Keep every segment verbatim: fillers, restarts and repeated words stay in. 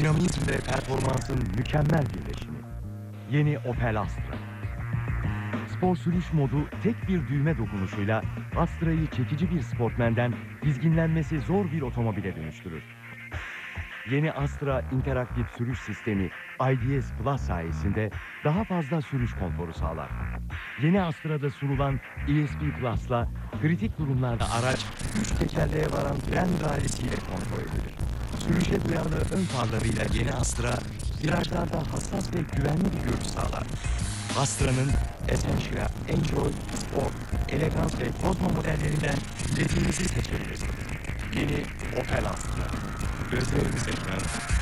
Dinamizm ve performansın mükemmel birleşimi. Yeni Opel Astra. Spor sürüş modu tek bir düğme dokunuşuyla Astra'yı çekici bir sportmenden dizginlenmesi zor bir otomobile dönüştürür. Yeni Astra interaktif sürüş sistemi I D S Plus sayesinde daha fazla sürüş konforu sağlar. Yeni Astra'da sunulan E S P Plus'la kritik durumlarda araç üç tekerleğe varan fren müdahalesiyle kontrol edilir. Sürüşe duyarlı ön farlarıyla yeni Astra virajlarda hassas ve güvenli bir görüş sağlar. Astra'nın Essential, Enjoy, Sport, Elegance ve Cosmo modellerinden dilediğinizi seçebilirsiniz. Yeni Opel Astra. Gözleriniz ekran.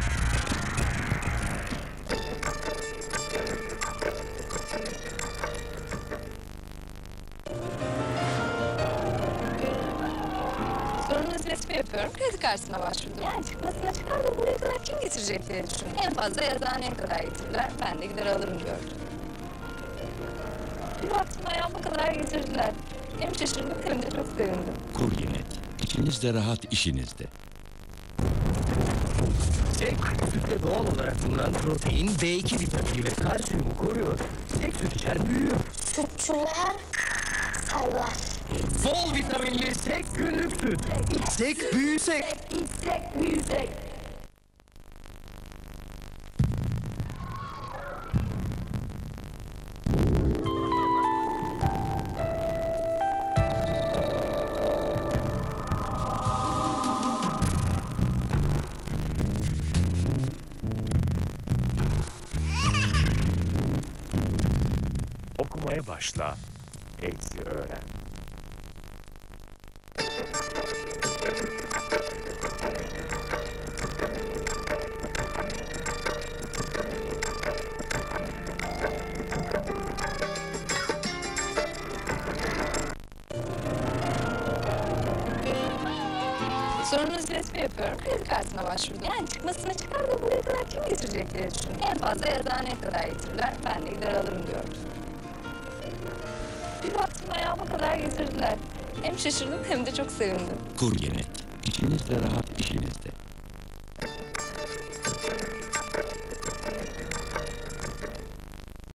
Sorunuz resmi yapıyorum, kredi kartına başvurdum. Yani çıkmasına çıkar da buraya kadar kim getirecek diye düşündüm. En fazla yazıhaneye kadar getirirler, ben de gider alırım diyordum. Bir baktım ayağıma kadar getirdiler. Hem şaşırdım hem de çok sevindim. Kuryenet. İçiniz de rahat, işiniz de. Tek sütte doğal olarak bulunan protein, B iki vitamini ve kalsiyumu koruyor. Tek süt içer büyüyor. Sütçüler sallar. Bol vitaminli tek günlük süt. İçsek büyüsek. İçsek büyüsek. Okumaya başla. Eksi öğren. Sorunuz resmi yapıyorum, kredi kartına başvurdum. Yani çıkmasına çıkar da buraya kadar kim getirecek diye düşündüm. En fazla yazıhaneye kadar getirirler, ben de gider alırım diyordum. Bir baktım ayağıma kadar getirdiler. Hem şaşırdım hem de çok sevindim. Kuryenet. İçiniz de rahat, işiniz de.